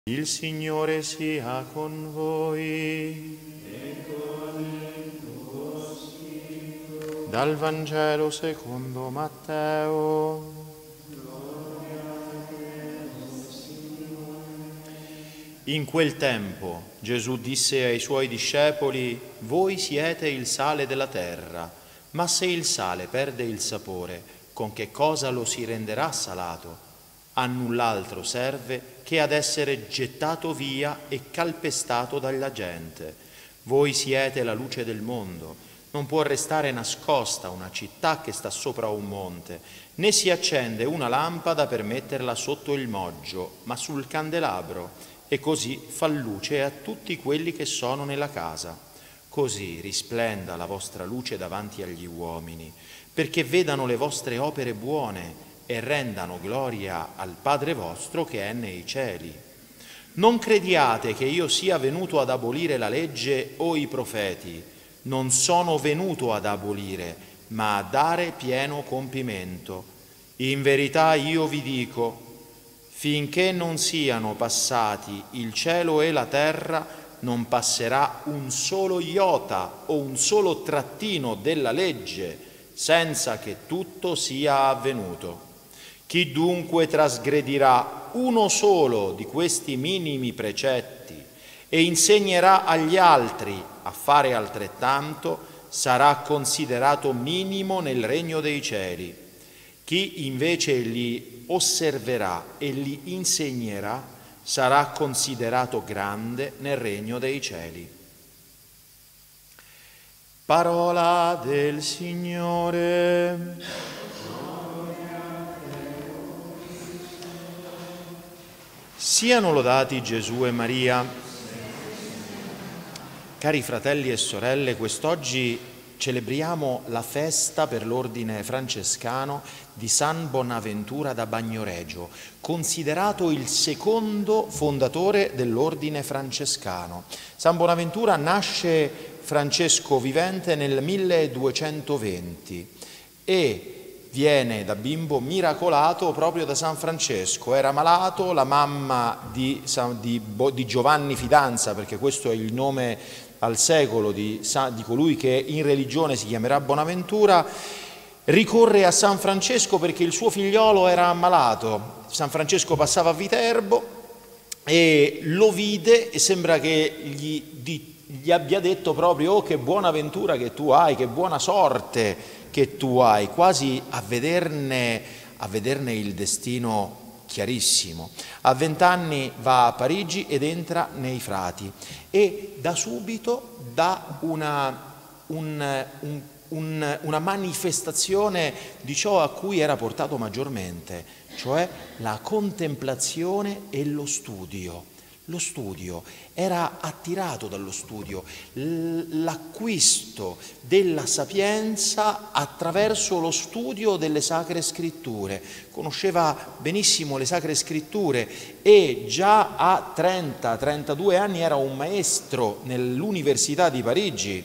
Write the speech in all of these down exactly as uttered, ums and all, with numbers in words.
Il Signore sia con voi. E con il tuo spirito. Dal Vangelo secondo Matteo. Gloria a te, o Signore. In quel tempo Gesù disse ai suoi discepoli: voi siete il sale della terra, ma se il sale perde il sapore, con che cosa lo si renderà salato? A null'altro serve che ad essere gettato via e calpestato dalla gente. Voi siete la luce del mondo. Non può restare nascosta una città che sta sopra un monte, né si accende una lampada per metterla sotto il moggio, ma sul candelabro, e così fa luce a tutti quelli che sono nella casa. Così risplenda la vostra luce davanti agli uomini, perché vedano le vostre opere buone e rendano gloria al Padre vostro che è nei cieli. Non crediate che io sia venuto ad abolire la legge o i profeti. Non sono venuto ad abolire, ma a dare pieno compimento. In verità io vi dico, finché non siano passati il cielo e la terra, non passerà un solo iota o un solo trattino della legge senza che tutto sia avvenuto. Chi dunque trasgredirà uno solo di questi minimi precetti e insegnerà agli altri a fare altrettanto, sarà considerato minimo nel regno dei cieli. Chi invece li osserverà e li insegnerà sarà considerato grande nel regno dei cieli. Parola del Signore. Siano lodati Gesù e Maria. Cari fratelli e sorelle, quest'oggi celebriamo la festa per l'ordine francescano di San Bonaventura da Bagnoregio, considerato il secondo fondatore dell'ordine francescano. San Bonaventura nasce Francesco vivente nel milleduecentoventi e viene da bimbo miracolato proprio da San Francesco. Era malato, la mamma di, di, di Giovanni Fidanza, perché questo è il nome al secolo di, di colui che in religione si chiamerà Bonaventura, ricorre a San Francesco perché il suo figliolo era ammalato. San Francesco passava a Viterbo e lo vide e sembra che gli, di, gli abbia detto proprio: oh, che buona ventura che tu hai, che buona sorte che tu hai, quasi a vederne, a vederne il destino chiarissimo. A vent'anni va a Parigi ed entra nei frati e da subito dà una, un, un, un, una manifestazione di ciò a cui era portato maggiormente, cioè la contemplazione e lo studio. Lo studio, era attirato dallo studio, l'acquisto della sapienza attraverso lo studio delle Sacre Scritture. Conosceva benissimo le Sacre Scritture e già a trenta trentadue anni era un maestro nell'Università di Parigi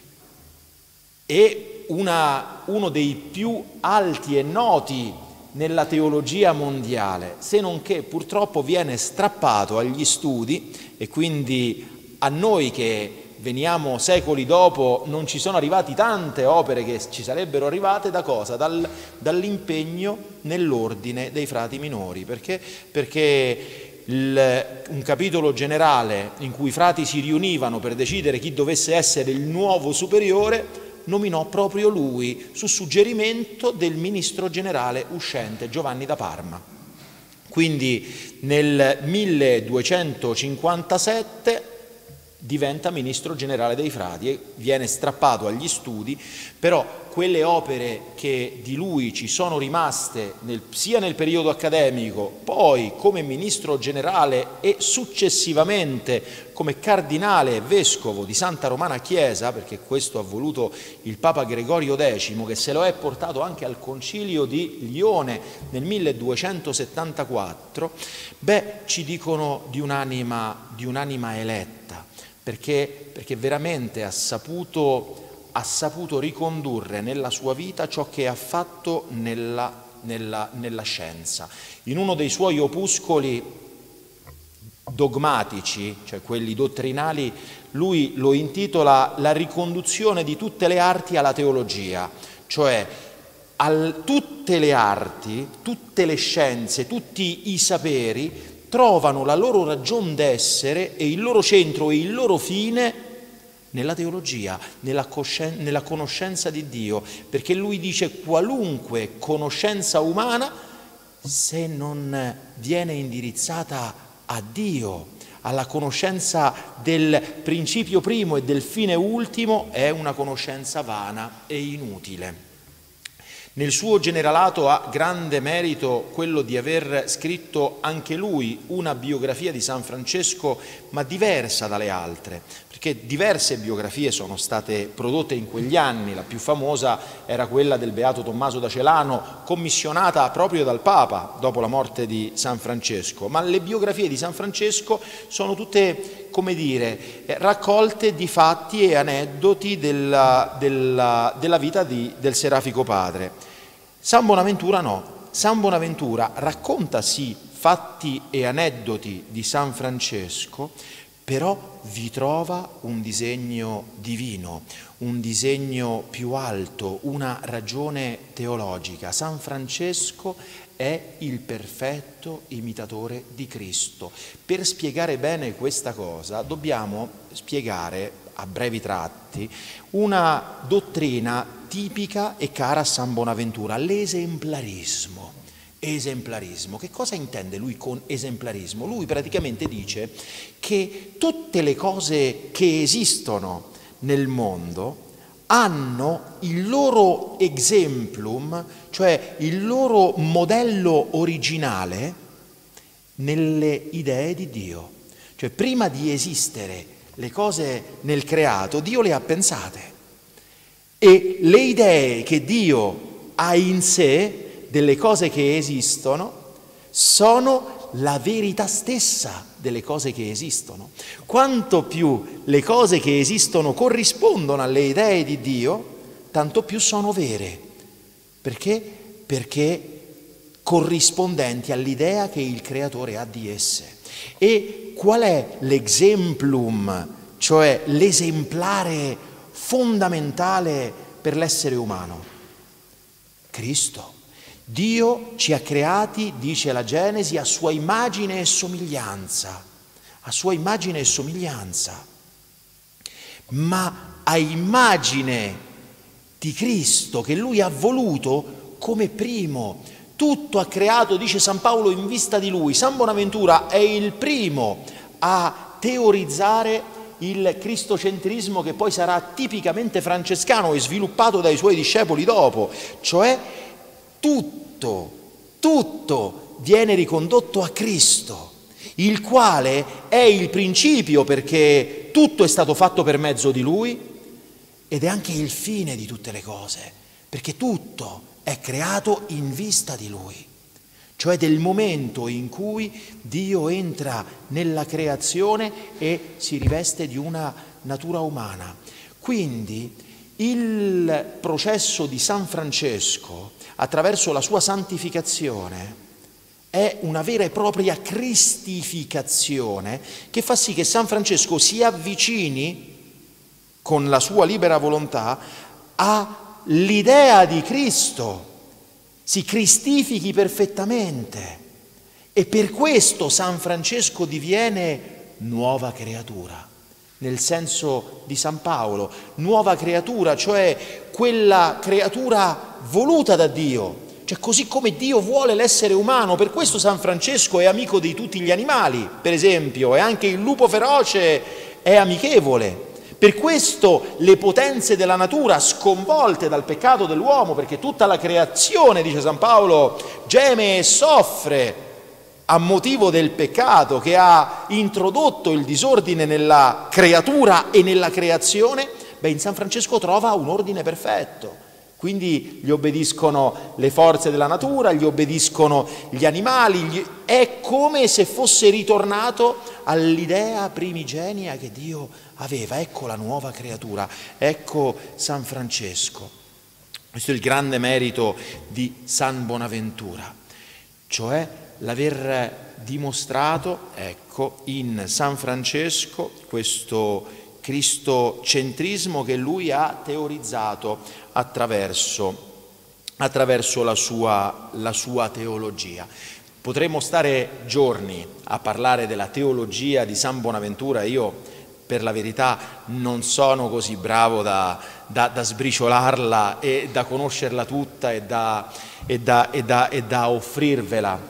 e una, uno dei più alti e noti nella teologia mondiale, se non che purtroppo viene strappato agli studi e quindi a noi che veniamo secoli dopo non ci sono arrivate tante opere che ci sarebbero arrivate da cosa? Dal, dall'impegno nell'ordine dei frati minori, perché? Perché il, un capitolo generale in cui i frati si riunivano per decidere chi dovesse essere il nuovo superiore nominò proprio lui su suggerimento del ministro generale uscente Giovanni da Parma. Quindi nel milleduecentocinquantasette diventa ministro generale dei frati e viene strappato agli studi, però quelle opere che di lui ci sono rimaste nel, sia nel periodo accademico, poi come ministro generale e successivamente come cardinale e vescovo di Santa Romana Chiesa, perché questo ha voluto il Papa Gregorio decimo, che se lo è portato anche al Concilio di Lione nel milleduecentosettantaquattro, beh, ci dicono di un'anima, di un'anima eletta, perché, perché veramente ha saputo ha saputo ricondurre nella sua vita ciò che ha fatto nella, nella, nella scienza. In uno dei suoi opuscoli dogmatici, cioè quelli dottrinali, lui lo intitola la riconduzione di tutte le arti alla teologia, cioè al, tutte le arti, tutte le scienze, tutti i saperi trovano la loro ragion d'essere e il loro centro e il loro fine nella teologia, nella, coscien- nella conoscenza di Dio, perché lui dice qualunque conoscenza umana, se non viene indirizzata a Dio, alla conoscenza del principio primo e del fine ultimo, è una conoscenza vana e inutile. Nel suo generalato ha grande merito quello di aver scritto anche lui una biografia di San Francesco, ma diversa dalle altre, perché diverse biografie sono state prodotte in quegli anni. La più famosa era quella del Beato Tommaso da Celano, commissionata proprio dal Papa dopo la morte di San Francesco, ma le biografie di San Francesco sono tutte, come dire, raccolte di fatti e aneddoti della, della, della vita di, del Serafico Padre. San Bonaventura no, San Bonaventura racconta sì fatti e aneddoti di San Francesco, però vi trova un disegno divino, un disegno più alto, una ragione teologica. San Francesco è il perfetto imitatore di Cristo. Per spiegare bene questa cosa dobbiamo spiegare a brevi tratti una dottrina tipica e cara a San Bonaventura, l'esemplarismo. Esemplarismo. Che cosa intende lui con esemplarismo? Lui praticamente dice che tutte le cose che esistono nel mondo hanno il loro exemplum, cioè il loro modello originale nelle idee di Dio. Cioè prima di esistere le cose nel creato, Dio le ha pensate. E le idee che Dio ha in sé delle cose che esistono sono la verità stessa delle cose che esistono. Quanto più le cose che esistono corrispondono alle idee di Dio, tanto più sono vere. Perché? Perché corrispondenti all'idea che il Creatore ha di esse. E qual è l'exemplum, cioè l'esemplare fondamentale per l'essere umano? Cristo. Dio ci ha creati, dice la Genesi, a sua immagine e somiglianza, a sua immagine e somiglianza, ma a immagine di Cristo che Lui ha voluto come primo. Tutto ha creato, dice San Paolo, in vista di Lui. San Bonaventura è il primo a teorizzare il cristocentrismo che poi sarà tipicamente francescano e sviluppato dai suoi discepoli dopo, cioè tutto, tutto viene ricondotto a Cristo, il quale è il principio perché tutto è stato fatto per mezzo di Lui ed è anche il fine di tutte le cose, perché tutto è creato in vista di Lui, cioè del momento in cui Dio entra nella creazione e si riveste di una natura umana. Quindi il processo di San Francesco, attraverso la sua santificazione, è una vera e propria cristificazione che fa sì che San Francesco si avvicini con la sua libera volontà all'idea di Cristo, si cristifichi perfettamente e per questo San Francesco diviene nuova creatura, nel senso di San Paolo, nuova creatura, cioè quella creatura voluta da Dio, cioè così come Dio vuole l'essere umano. Per questo San Francesco è amico di tutti gli animali, per esempio, e anche il lupo feroce è amichevole. Per questo le potenze della natura, sconvolte dal peccato dell'uomo, perché tutta la creazione, dice San Paolo, geme e soffre a motivo del peccato che ha introdotto il disordine nella creatura e nella creazione, beh, in San Francesco trova un ordine perfetto. Quindi gli obbediscono le forze della natura, gli obbediscono gli animali, gli... è come se fosse ritornato all'idea primigenia che Dio aveva. Ecco la nuova creatura, ecco San Francesco. Questo è il grande merito di San Bonaventura, cioè l'aver dimostrato, ecco, in San Francesco questo cristocentrismo che lui ha teorizzato attraverso, attraverso la sua, la sua teologia. Potremmo stare giorni a parlare della teologia di San Bonaventura. Io, per la verità, non sono così bravo da, da, da sbriciolarla e da conoscerla tutta e da, e, da, e, da, e da offrirvela.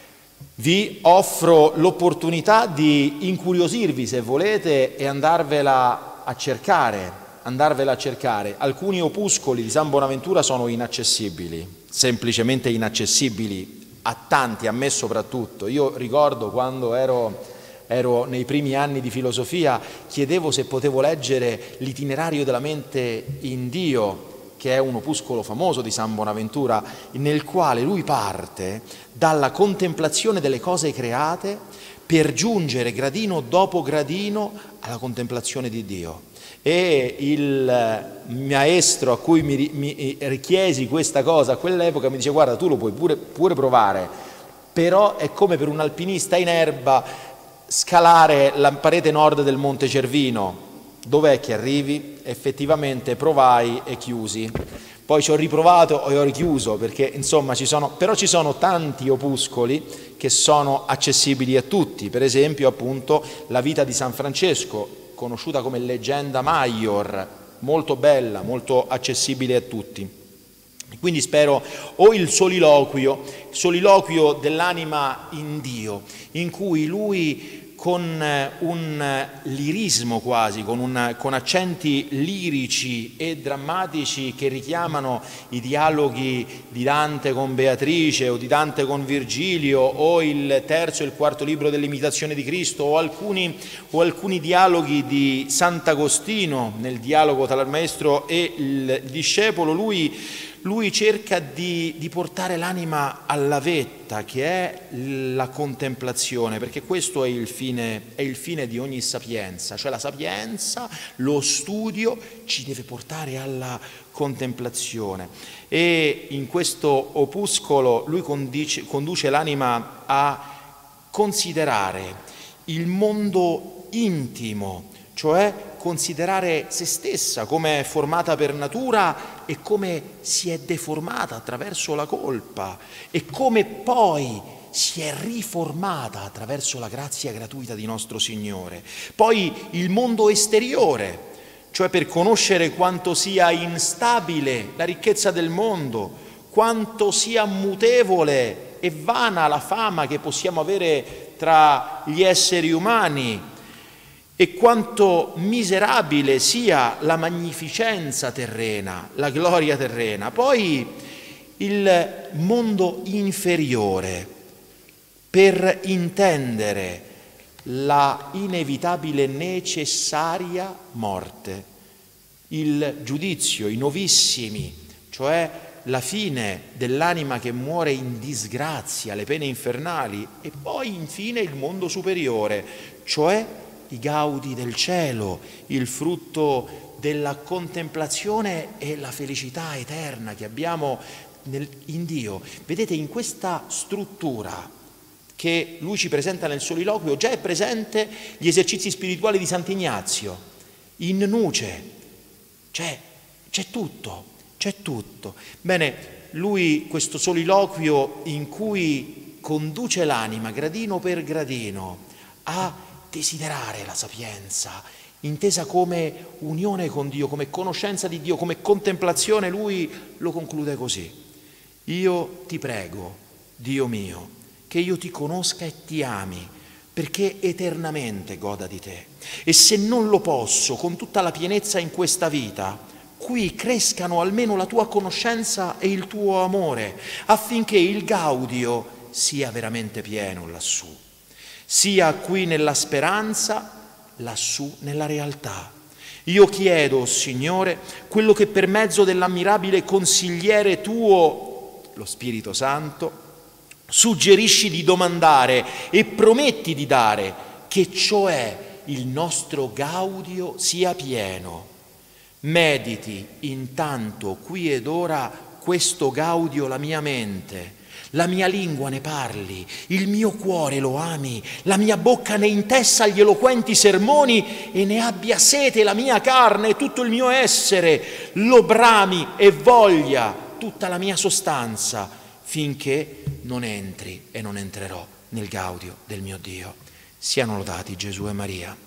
Vi offro l'opportunità di incuriosirvi, se volete, e andarvela a cercare, andarvela a cercare. Alcuni opuscoli di San Bonaventura sono inaccessibili, semplicemente inaccessibili a tanti, a me soprattutto. Io ricordo quando ero, ero nei primi anni di filosofia, chiedevo se potevo leggere l'Itinerario della mente in Dio, che è un opuscolo famoso di San Bonaventura, nel quale lui parte dalla contemplazione delle cose create per giungere gradino dopo gradino alla contemplazione di Dio. E il maestro a cui mi, mi richiesi questa cosa a quell'epoca mi dice: guarda, tu lo puoi pure, pure provare, però è come per un alpinista in erba scalare la parete nord del Monte Cervino. Dov'è che arrivi? Effettivamente provai e chiusi. Poi ci ho riprovato e ho richiuso, perché insomma ci sono, però ci sono tanti opuscoli che sono accessibili a tutti. Per esempio, appunto, la vita di San Francesco, conosciuta come Legenda Maior, molto bella, molto accessibile a tutti. Quindi spero, o il soliloquio, soliloquio dell'anima in Dio, in cui lui con un lirismo quasi, con, un, con accenti lirici e drammatici che richiamano i dialoghi di Dante con Beatrice o di Dante con Virgilio o il terzo e il quarto libro dell'Imitazione di Cristo o alcuni, o alcuni dialoghi di Sant'Agostino nel dialogo tra il maestro e il discepolo, lui Lui cerca di, di portare l'anima alla vetta, che è la contemplazione, perché questo è il fine, è il fine di ogni sapienza, cioè la sapienza, lo studio ci deve portare alla contemplazione. E in questo opuscolo lui condice, conduce l'anima a considerare il mondo intimo, cioè considerare se stessa come è formata per natura e come si è deformata attraverso la colpa e come poi si è riformata attraverso la grazia gratuita di nostro Signore. Poi il mondo esteriore, cioè per conoscere quanto sia instabile la ricchezza del mondo, quanto sia mutevole e vana la fama che possiamo avere tra gli esseri umani, e quanto miserabile sia la magnificenza terrena, la gloria terrena. Poi il mondo inferiore, per intendere la inevitabile necessaria morte, il giudizio, i novissimi, cioè la fine dell'anima che muore in disgrazia, le pene infernali, e poi infine il mondo superiore, cioè i gaudi del cielo, il frutto della contemplazione e la felicità eterna che abbiamo nel, in Dio. Vedete, in questa struttura che lui ci presenta nel soliloquio già è presente gli esercizi spirituali di Sant'Ignazio, in nuce, c'è, c'è tutto, c'è tutto. Bene, lui questo soliloquio in cui conduce l'anima gradino per gradino a desiderare la sapienza, intesa come unione con Dio, come conoscenza di Dio, come contemplazione, lui lo conclude così: io ti prego, Dio mio, che io ti conosca e ti ami, perché eternamente goda di te. E se non lo posso con tutta la pienezza in questa vita, qui crescano almeno la tua conoscenza e il tuo amore, affinché il gaudio sia veramente pieno lassù. Sia qui nella speranza, lassù nella realtà. Io chiedo, Signore, quello che per mezzo dell'ammirabile consigliere tuo, lo Spirito Santo, suggerisci di domandare e prometti di dare, che cioè il nostro gaudio sia pieno. Mediti intanto qui ed ora questo gaudio la mia mente, la mia lingua ne parli, il mio cuore lo ami, la mia bocca ne intessa gli eloquenti sermoni e ne abbia sete la mia carne e tutto il mio essere, lo brami e voglia tutta la mia sostanza, finché non entri e non entrerò nel gaudio del mio Dio. Siano lodati Gesù e Maria.